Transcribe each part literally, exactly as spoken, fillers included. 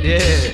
Yeah.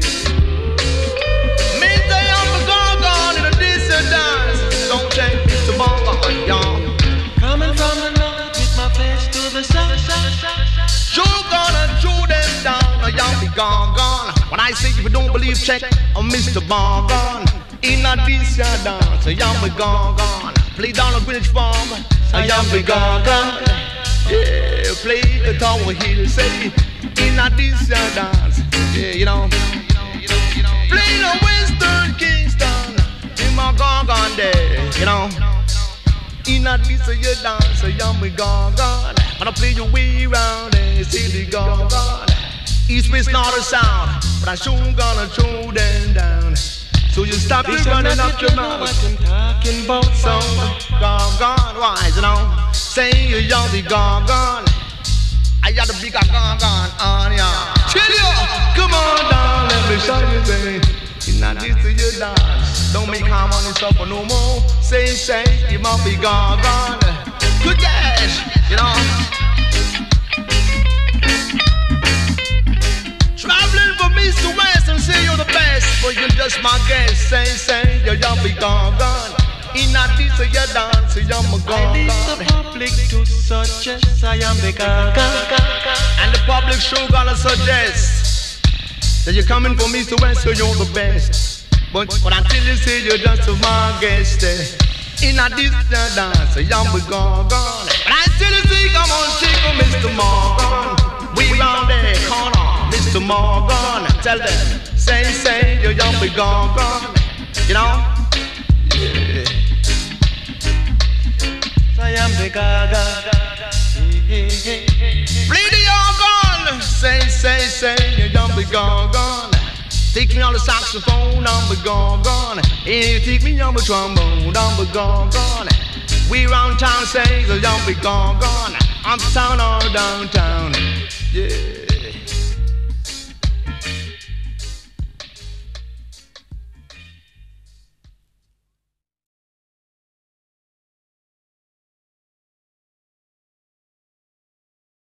Me say I'm a Gorgan in a decent dance. Don't change Mister Gorgan, y'all. Coming from the north with my face to the south. Sure gonna chew them down, or y'all be Gorgan. When I say if you don't believe, check on Mister Gorgan. In a decent dance, so y'all be Gorgan. Play down a Greenwich Farm, so y'all be Gorgan. Yeah, play the Tower Hill, say in a decent dance. Yeah, you know. Play the Western Kingston in my Gorgan day, you know. In a decent dance, so y'all be Gorgan. Gonna play your way around and see the Gorgan. East, west, north, or south, but I sure gonna throw them down. So you stop it running up your mouth. Talking about So Gorgan wise, you know. Say you're the Gorgan. I got the bigger Gorgan on ya. Chill ya. Come on down, let me show you thing. It's not this to your dance. Don't make harmony suffer no more. Say, say, you must be Gorgan. Good cash, you know. Traveling from east to west and say you're the best, but you're just my guest. Say, say, you're young big Gorgan. In a this your dance, you're my I lead the Gorgan. public to suggest I am the Gorgan. And the public sure gonna suggest that you're coming from east to west, so you're the best. But, but until you say you're just my guest, eh, in a this your dance, you're my Gorgan. But until you say, come on, shake for Mister Morgan. We round there, corner, Mister Morgan. Tell them, say, say, you're young big Gorgan. You know? Yeah. I am the Gorgan. Play the organ. Say, say, say, you're young big Gorgan. Take me on the saxophone, I'm the Gorgan. And you take me on the trombone, I'm the Gorgan. We round town say, you're young big Gorgan. Uptown or downtown. Yeah.